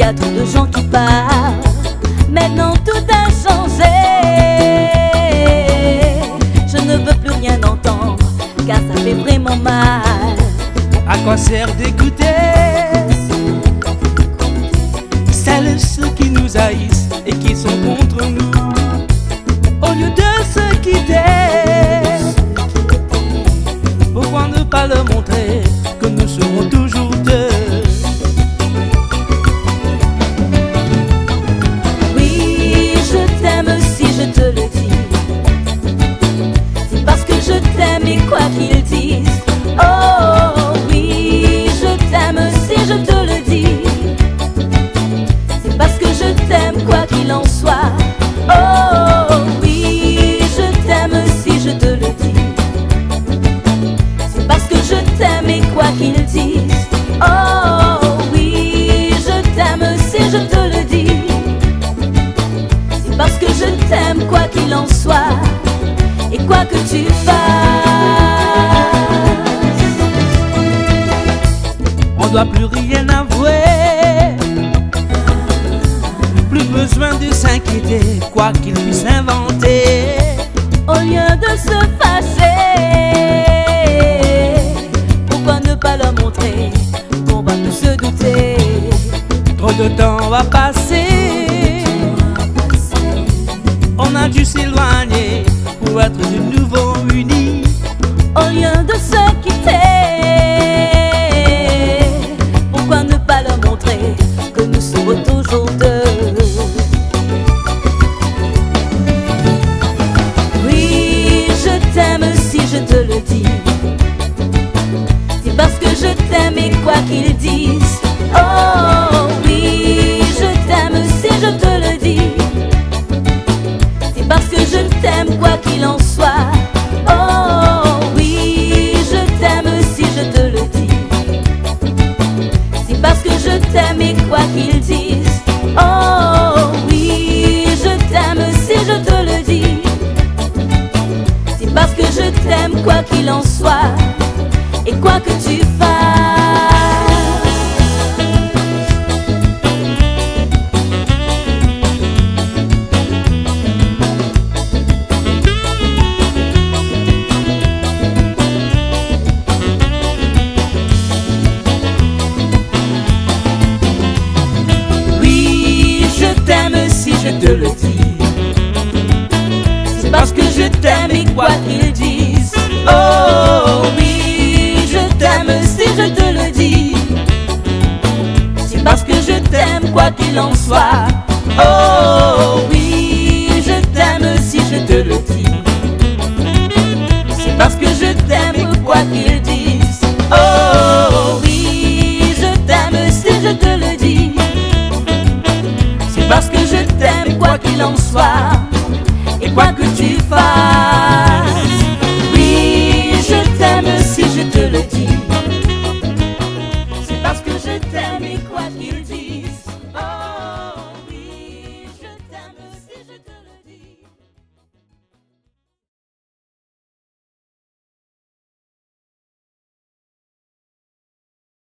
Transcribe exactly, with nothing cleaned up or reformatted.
a trop de gens qui parlent. Maintenant tout a changé. Je ne veux plus rien entendre, car ça fait vraiment mal. À quoi sert d'écouter celles ceux qui nous haïssent et qui sont contre nous, au lieu de se quitter? Pourquoi ne pas leur montrer que nous serons toujours deux? Oui, je t'aime si je te le dis. C'est parce que je t'aime et quoi qu'ils disent. Oh oui, je t'aime si je te le dis. C'est parce que je t'aime quoi qu'il en soit. Oh oui, je t'aime si je te le dis. C'est parce que je t'aime et quoi qu'ils disent. Oh oui, je t'aime si je te le dis. C'est parce que je t'aime quoi qu'il en soit. Et quoi que tu fasses, on doit plus rien avouer, plus besoin de s'inquiéter, quoi qu'il puisse inventer. au lieu de se fâcher, pourquoi ne pas leur montrer qu'on va plus se douter? Trop de temps va passer, on a dû s'éloigner pour être de nouveau unis. Au lieu de se quitter, pourquoi ne pas leur montrer que nous serons toujours deux? Oui, je t'aime si je te le dis. C'est parce que je t'aime et quoi qu'ils disent. Oh oui, je t'aime si je te le dis. C'est parce que je t'aime quoi qu'il en soit. Oh oui, je t'aime si je te le dis. C'est parce que je t'aime et quoi qu'ils disent. Oh oui, je t'aime si je te le dis. C'est parce que je t'aime quoi qu'il en soit. Et quoi que tu fasses. Si je te le dis, c'est parce que je t'aime et quoi qu'ils disent. Oh oui, je t'aime si je te le dis. C'est parce que je t'aime quoi qu'il en soit. Oh oui, je t'aime si je te le dis. C'est parce que je t'aime quoi qu'ils disent. Oh oui, je t'aime si je te le dis. Parce que je t'aime quoi qu'il en soit. Et quoi que tu fasses.